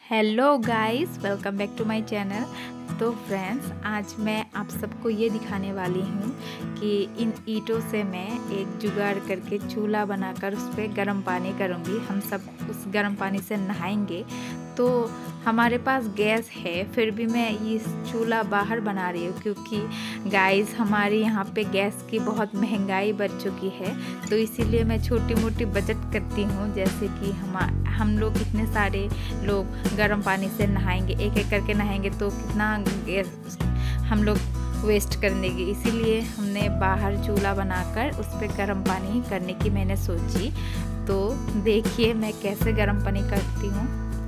Hello guys, welcome back to my channel. तो friends, आज मैं आप सबको ये दिखाने वाली हूँ कि इन ईंटों से मैं एक जुगाड़ करके चूल्हा बनाकर उस पर गर्म पानी करूँगी। हम सब उस गर्म पानी से नहाएंगे। तो हमारे पास गैस है, फिर भी मैं ये चूल्हा बाहर बना रही हूँ क्योंकि गाइस हमारे यहाँ पे गैस की बहुत महंगाई बढ़ चुकी है। तो इसीलिए मैं छोटी मोटी बचत करती हूँ, जैसे कि हम लोग इतने सारे लोग गर्म पानी से नहाएंगे, एक एक करके नहाएंगे तो कितना गैस हम लोग वेस्ट कर देंगे। इसीलिए हमने बाहर चूल्हा बनाकर उस पर गर्म पानी करने की मैंने सोची। तो देखिए मैं कैसे गर्म पानी करती हूँ।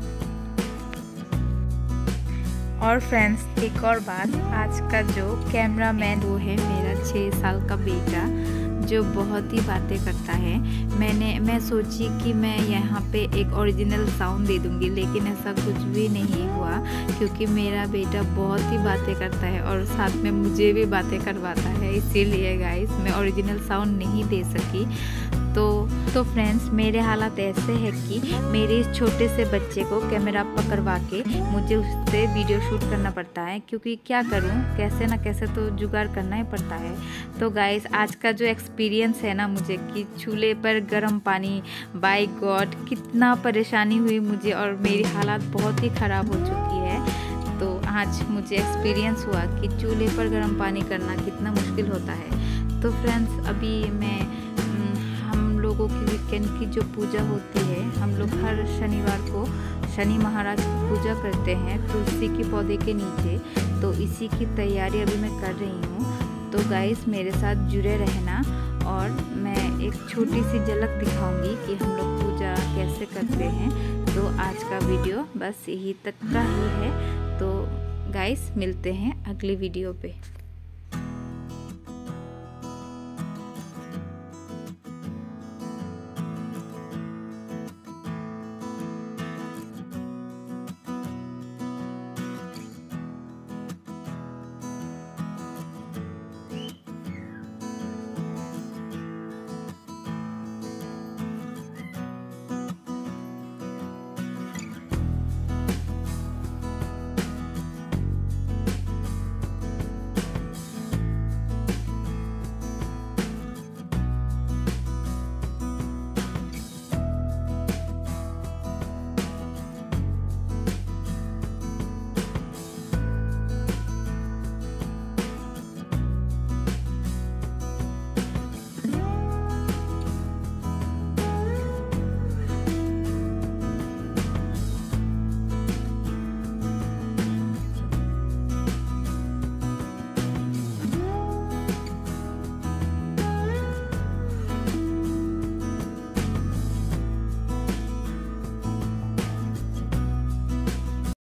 और फ्रेंड्स, एक और बात, आज का जो कैमरामैन वो है मेरा 6 साल का बेटा, जो बहुत ही बातें करता है। मैं सोची कि मैं यहाँ पे एक ओरिजिनल साउंड दे दूँगी, लेकिन ऐसा कुछ भी नहीं हुआ क्योंकि मेरा बेटा बहुत ही बातें करता है और साथ में मुझे भी बातें करवाता है। इसीलिए गाइस मैं ओरिजिनल साउंड नहीं दे सकी। तो फ्रेंड्स, मेरे हालात ऐसे है कि मेरे इस छोटे से बच्चे को कैमरा पकड़वा के मुझे उससे वीडियो शूट करना पड़ता है, क्योंकि क्या करूं, कैसे ना कैसे तो जुगाड़ करना ही पड़ता है। तो गाइस, आज का जो एक्सपीरियंस है ना मुझे कि चूल्हे पर गर्म पानी, बाय गॉड कितना परेशानी हुई मुझे और मेरी हालात बहुत ही ख़राब हो चुकी है। तो आज मुझे एक्सपीरियंस हुआ कि चूल्हे पर गर्म पानी करना कितना मुश्किल होता है। तो फ्रेंड्स, अभी मैं लोगों की वीकेंड की जो पूजा होती है, हम लोग हर शनिवार को शनि महाराज की पूजा करते हैं तुलसी के पौधे के नीचे। तो इसी की तैयारी अभी मैं कर रही हूँ। तो गाइस मेरे साथ जुड़े रहना और मैं एक छोटी सी झलक दिखाऊंगी कि हम लोग पूजा कैसे करते हैं। तो आज का वीडियो बस यही तक का ही है। तो गाइस मिलते हैं अगली वीडियो पे।